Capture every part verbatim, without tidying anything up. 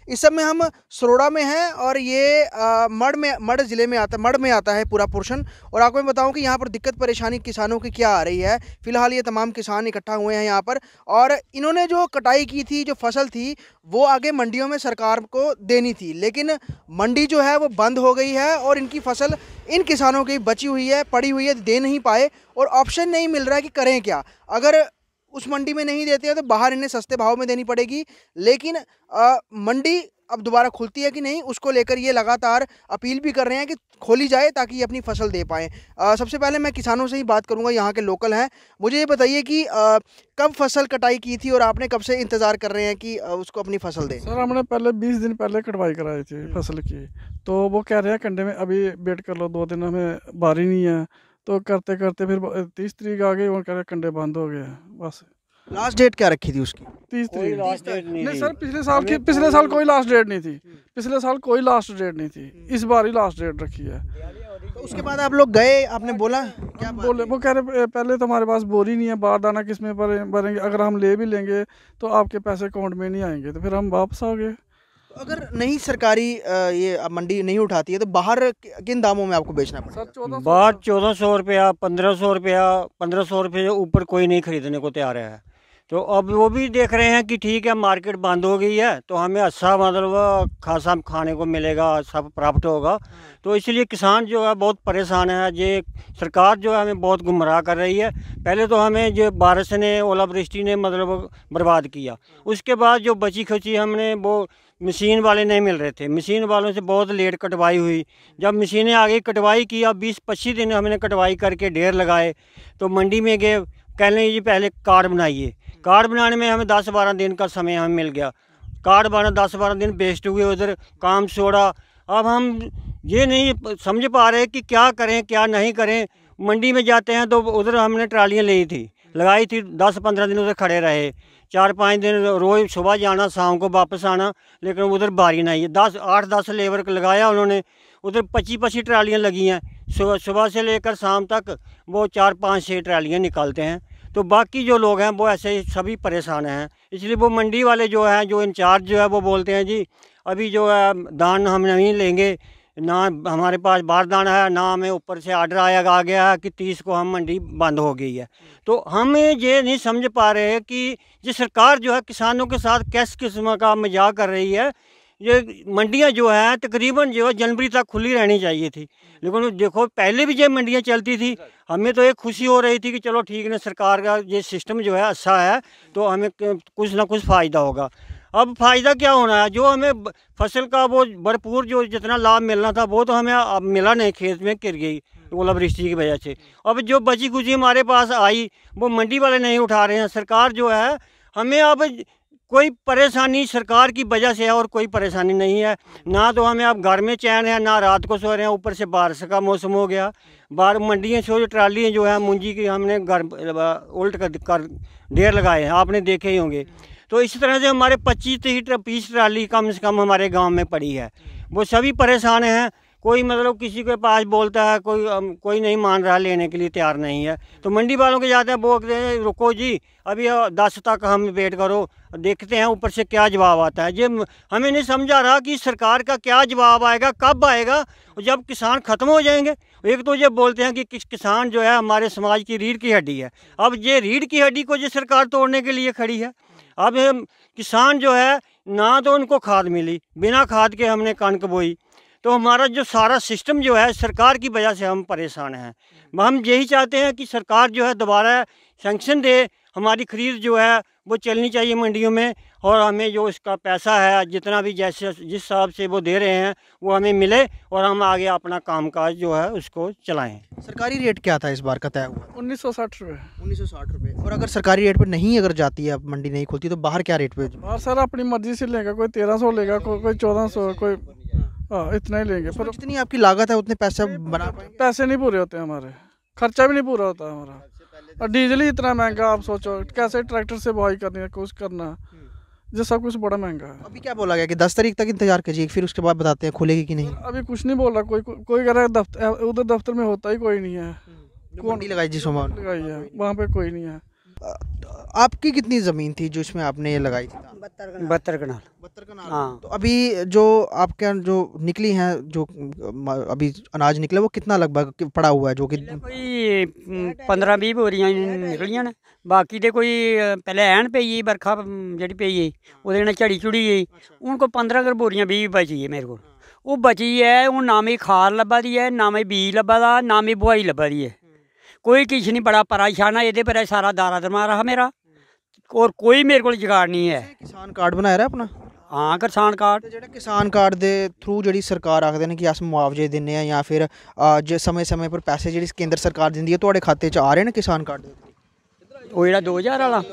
इस समय हम सरोड़ा में हैं और ये आ, मड में मड ज़िले में आता मड में आता है पूरा पोर्शन। और आपको मैं बताऊं कि यहाँ पर दिक्कत परेशानी किसानों की क्या आ रही है। फिलहाल ये तमाम किसान इकट्ठा हुए हैं यहाँ पर और इन्होंने जो कटाई की थी, जो फसल थी, वो आगे मंडियों में सरकार को देनी थी, लेकिन मंडी जो है वो बंद हो गई है और इनकी फसल इन किसानों की बची हुई है, पड़ी हुई है, दे नहीं पाए और ऑप्शन नहीं मिल रहा है कि करें क्या। अगर उस मंडी में नहीं देते हैं तो बाहर इन्हें सस्ते भाव में देनी पड़ेगी, लेकिन आ, मंडी अब दोबारा खुलती है कि नहीं, उसको लेकर ये लगातार अपील भी कर रहे हैं कि खोली जाए ताकि ये अपनी फसल दे पाएँ। सबसे पहले मैं किसानों से ही बात करूंगा, यहाँ के लोकल हैं। मुझे ये बताइए कि आ, कब फसल कटाई की थी और आपने कब से इंतज़ार कर रहे हैं कि आ, उसको अपनी फसल दें? सर हमने पहले बीस दिन पहले कटवाई कराई थी फसल की, तो वो कह रहे हैं कंडे में अभी वेट कर लो, दो दिन हमें बारी नहीं है। तो करते करते फिर तीस तारीख आ गई, वो कह रहे कंडे बंद हो गए। बस लास्ट डेट क्या रखी थी उसकी? तीस तारीख लास्ट डेट नहीं, नहीं सर, पिछले साल की पिछले साल कोई लास्ट डेट नहीं थी। पिछले साल कोई लास्ट डेट नहीं थी, इस बार ही लास्ट डेट रखी है। तो उसके बाद आप लोग गए, आपने बोला क्या बोले? वो कह रहे पहले तो हमारे पास बोरी नहीं है, बार दाना किस में भरेंगे, अगर हम ले भी लेंगे तो आपके पैसे अकाउंट में नहीं आएंगे। तो फिर हम वापस आ गए। अगर नहीं सरकारी ये मंडी नहीं उठाती है तो बाहर किन दामों में आपको बेचना पड़ेगा? बाहर चौदह सौ रुपया, पंद्रह सौ रुपया, पंद्रह सौ रुपये ऊपर कोई नहीं खरीदने को तैयार है। तो अब वो भी देख रहे हैं कि ठीक है मार्केट बंद हो गई है तो हमें अच्छा मतलब खासा खाने को मिलेगा, सब प्राप्त होगा। तो इसलिए किसान जो है बहुत परेशान है। ये सरकार जो है हमें बहुत गुमराह कर रही है। पहले तो हमें जो बारिश ने, ओलावृष्टि ने मतलब बर्बाद किया, उसके बाद जो बची खुची हमने वो मशीन वाले नहीं मिल रहे थे, मशीन वालों से बहुत लेट कटवाई हुई। जब मशीनें आ गई, कटवाई किया, बीस पच्चीस दिन हमने कटवाई करके ढेर लगाए। तो मंडी में गए, कहने जी पहले कार्ड बनाइए। कार्ड बनाने में हमें दस बारह दिन का समय हमें मिल गया। कार्ड बना, दस बारह दिन वेस्ट हुए, उधर काम छोड़ा। अब हम ये नहीं समझ पा रहे कि क्या करें क्या नहीं करें। मंडी में जाते हैं तो उधर हमने ट्रालियाँ ली थी, लगाई थी, दस पंद्रह दिन उधर खड़े रहे, चार पाँच दिन रोज़ सुबह जाना शाम को वापस आना, लेकिन उधर बारी नहीं है। दस आठ दस लेबर लगाया उन्होंने, उधर पच्चीस पच्चीस ट्रालियाँ लगी हैं। सुबह सुबह से लेकर शाम तक वो चार पाँच छः ट्रालियाँ निकालते हैं। तो बाकी जो लोग हैं वो ऐसे सभी परेशान हैं। इसलिए वो मंडी वाले जो हैं, जो इंचार्ज जो है, वो बोलते हैं जी अभी जो है दान हम नहीं लेंगे, ना हमारे पास बारदाना है, ना हमें ऊपर से आर्डर आया आ गया है कि तीस को हम मंडी बंद हो गई है। तो हमें ये नहीं समझ पा रहे हैं कि ये सरकार जो है किसानों के साथ किस किस्म का मजाक कर रही है। ये मंडियां जो है तकरीबन जो है जनवरी तक खुली रहनी चाहिए थी, लेकिन देखो पहले भी ये मंडियां चलती थी, हमें तो एक खुशी हो रही थी कि चलो ठीक है सरकार का ये सिस्टम जो है अच्छा है तो हमें कुछ ना कुछ फ़ायदा होगा। अब फ़ायदा क्या होना है? जो हमें फसल का वो भरपूर जो जितना लाभ मिलना था वो तो हमें अब मिला नहीं, खेत में गिर गई ओलावृष्टि की वजह से। अब जो बची कुची हमारे पास आई वो मंडी वाले नहीं उठा रहे हैं। सरकार जो है हमें अब कोई परेशानी सरकार की वजह से है और कोई परेशानी नहीं है। ना तो हमें अब घर में चैन है, ना रात को सो रहे हैं, ऊपर से बारिश का मौसम हो गया। बाहर मंडियाँ सो ट्राली जो है मुंजी की हमने घर उल्ट कर, कर ढेर लगाए हैं, आपने देखे ही होंगे। तो इस तरह से हमारे पच्चीस तीस ट्राली कम से कम हमारे गांव में पड़ी है। वो सभी परेशान हैं। कोई मतलब किसी के पास बोलता है, कोई कोई नहीं मान रहा, लेने के लिए तैयार नहीं है। तो मंडी वालों के जाते हैं, बोलते हैं रुको जी अभी दस तक हम वेट करो, देखते हैं ऊपर से क्या जवाब आता है। ये हमें नहीं समझा रहा कि सरकार का क्या जवाब आएगा, कब आएगा, जब किसान ख़त्म हो जाएंगे। एक तो ये बोलते हैं कि किस किसान जो है हमारे समाज की रीढ़ की हड्डी है। अब ये रीढ़ की हड्डी को ये सरकार तोड़ने के लिए खड़ी है। अब किसान जो है ना तो उनको खाद मिली, बिना खाद के हमने कणक बोई, तो हमारा जो सारा सिस्टम जो है सरकार की वजह से हम परेशान हैं। हम यही चाहते हैं कि सरकार जो है दोबारा सैंक्शन दे, हमारी खरीद जो है वो चलनी चाहिए मंडियों में, और हमें जो इसका पैसा है जितना भी जैसे जिस हिसाब से वो दे रहे हैं वो हमें मिले और हम आगे अपना कामकाज जो है उसको चलाएं। सरकारी रेट क्या था इस बार का तय हुआ? उन्नीस सौ साठ रुपये उन्नीस सौ साठ रुपये। और अगर सरकारी रेट पर नहीं अगर जाती है, अब मंडी नहीं खुलती, तो बाहर क्या रेट पे? बाहर सर अपनी मर्जी से लेगा, कोई तेरह सौ लेगा, कोई कोई चौदह सौ, कोई हाँ इतना ही लेंगे। पर जितनी आपकी लागत है उतने पैसे बना पाएंगे? पैसे नहीं पूरे होते हमारे, खर्चा भी नहीं पूरा होता हमारा। और डीजल ही इतना महंगा, आप सोचो कैसे ट्रैक्टर से बुआई करनी है, कुछ करना, जो सब कुछ बड़ा महंगा है। अभी क्या बोला गया कि दस तारीख तक इंतजार कीजिए, फिर उसके बाद बताते हैं खुलेगी कि नहीं? अभी कुछ नहीं बोल रहा कोई। कोई कह रहा है दफ्तर, उधर दफ्तर में होता ही कोई नहीं है। कौन लगाई जिस वहाँ लगाई है वहाँ पे कोई नहीं है। आपकी कितनी ज़मीन थी जो इसमें आपने ये लगाई थी? बहत्तर कनाल। बहत्तर कनाल। हाँ। तो अभी जो आपके यहाँ जो निकली हैं जो म- अभी अनाज निकला वो कितना लगभग कि- पड़ा हुआ है जो कि कोई पंद्रह बीस बोरियां निकलियां ने, बाकी ते कोई पहले ऐन पई गेई बरखा जेह्ड़ी पई गेई ओह्दे कन्नै झड़ी झुड़ी गेई। हून कोई पंद्रह कर बोरियां बीह् बची गे मेरे कोल। ओह् बची ऐ, हून ना मिगी खाद लब्भा दी ऐ, ना मिगी बीज लब्भा दा, ना मिगी बुआई लब्भा दी ऐ। कोई किश नहीं, बड़ा परेशान है, एह्दे पर सारा दारा दरमार हा मेरा, और कोई मेरे को जुगाड़ नहीं है। किसान कार्ड बनाया है अपना? हाँ, किसान कार्ड। ते जेह्ड़ा किसान कार्ड दे थ्रू जेह्ड़ी सरकार आखदे ने कि अस मुआवजे दिन्ने आं, या फिर अ, जे समय समय पर पैसे जेह्ड़ी केंद्र सरकार दिंदी है तुहाड़े खाते च आ रहे न किसान कार्ड दे थ्रू? ओह् जेह्ड़ा दो ज्हार आह्ला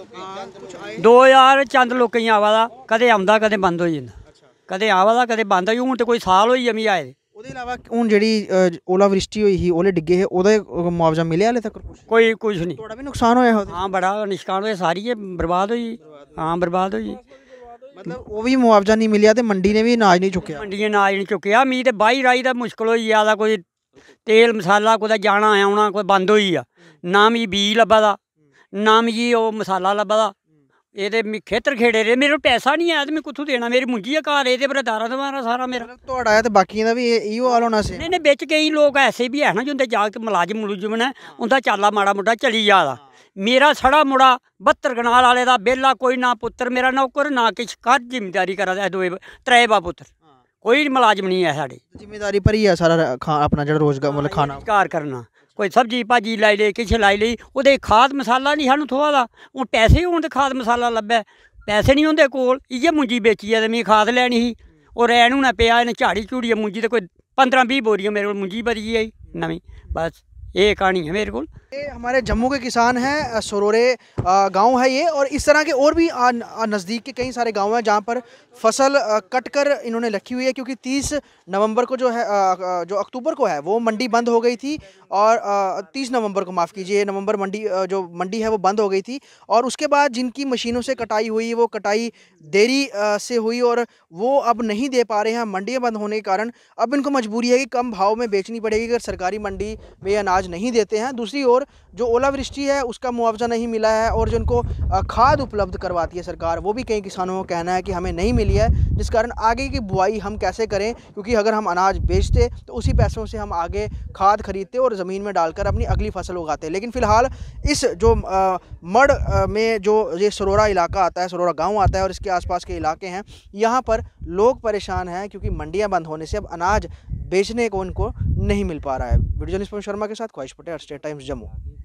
दो ज्हार चंद लोकें गी आवा दा, कदें औंदा कदें बंद होई जंदा, कदें आवा दा कदें बंद होई। हून ते कोई साल होई गेआ मिगी आए दे। ओह्दे इलावा हून जेह्ड़ी अ, ओलावृष्टि होई ही, ओले डिग्गे हे, ओह्दा मुआवजा मिलेआ हाले तक कुछ? कोई कुछ नहीं। थोड़ा भी नुकसान होया ओह्दे? हाँ, बड़ा नुकसान होया, सारी गै बर्बाद होई। हाँ, बर्बाद होई। मतलब वो भी मुआवजा नहीं मिलेआ ते मंडी ने भी अनाज नहीं चुक्केआ? मंडियें अनाज नहीं चुक्केआ। मिगी ते बाही राही दा मुश्कल होई गेआ दा, कोई तेल मसाला कुदै जाना औना कोई बंद होई गेआ, ना मिगी बीज लब्भा दा, ना मिगी ओह् मसाला लब्भा दा। एह् ते मिगी खेतर खेड़े रेह्, मेरे कोल पैसा नहीं है ते में कुत्थूं देना? मेरी मुंजी ऐ घर, एह्दे पर दारा दमारा सारा मेरा। थोड़ा है ते बाकियें दा बी इहो हाल होना सी? नहीं नहीं, बिच केईं लोग ऐसे भी है ना जिंदे जागत मलाजम मलूजम ने, उंदा चाला माड़ा मुट्टा चली जा दा। मेरा सड़ा मुड़ा बहत्तर कनाल आले दा बेला, कोई ना पुत्तर मेरा नौकर ना किश, घर जिमीदारी करा दा, दो त्रै बा पुत्तर, कोई मलाजम नहीं है साढ़े। जिम्मेदारी पर ही है सारा खा अपना जेह्ड़ा रोजगार मतलब खाना रोजगार करना, कोई सब्जी भाजी लाई लेई, किश लाई लेई, ओह्दे खाद मसाला नहीं सानूं थ्होआ दा। हून पैसे होन ते खाद मसाला लब्भै, पैसे नहीं होंदे कोल, इ'यै मुंजी बेचियै ते मिगी खाद लैनी ही। और रैन हून पेआ इन्नै झाड़ी झूड़ियै मुंजी ते कोई पंद्रह बीह् बोरियां मेरे कोल मुंजी बची आई नमीं। बस ये कहानी है मेरे को। ये हमारे जम्मू के किसान हैं, सरोरे गांव है ये, और इस तरह के और भी नज़दीक के कई सारे गांव हैं जहां पर फसल कट कर इन्होंने रखी हुई है, क्योंकि तीस नवंबर को जो है जो अक्टूबर को है वो मंडी बंद हो गई थी, और तीस नवंबर को माफ़ कीजिए नवंबर मंडी जो मंडी है वो बंद हो गई थी, और उसके बाद जिनकी मशीनों से कटाई हुई वो कटाई देरी से हुई और वो अब नहीं दे पा रहे हैं मंडियाँ बंद होने के कारण। अब इनको मजबूरी है कि कम भाव में बेचनी पड़ेगी अगर सरकारी मंडी में अनाज नहीं देते हैं। दूसरी ओर जो ओलावृष्टि है उसका मुआवजा नहीं मिला है, और जिनको खाद उपलब्ध करवाती है सरकार वो भी कई किसानों का कहना है कि हमें नहीं मिली है, जिस कारण आगे की बुआई हम कैसे करें, क्योंकि अगर हम अनाज बेचते तो उसी पैसों से हम आगे खाद खरीदते और ज़मीन में डालकर अपनी अगली फसल उगाते। लेकिन फ़िलहाल इस जो आ, मड़ आ, में जो ये सरोरा इलाका आता है, सरोरा गाँव आता है और इसके आसपास के इलाके हैं, यहाँ पर लोग परेशान हैं क्योंकि मंडियाँ बंद होने से अब अनाज बेचने को उनको नहीं मिल पा रहा है। वीडियो जर्नलिस्ट शर्मा के साथ ख्वाहिश पटेल, स्टेट टाइम्स जम्मू।